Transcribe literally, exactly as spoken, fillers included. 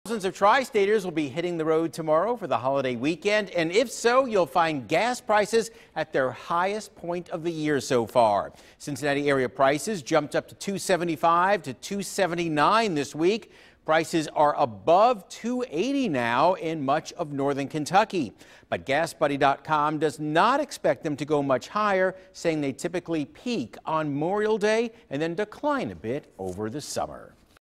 Thousands of tri-staters will be hitting the road tomorrow for the holiday weekend, and if so, you'll find gas prices at their highest point of the year so far. Cincinnati area prices jumped up to two seventy-five to two seventy-nine this week. Prices are above two eighty now in much of northern Kentucky. But gas buddy dot com does not expect them to go much higher, saying they typically peak on Memorial Day and then decline a bit over the summer.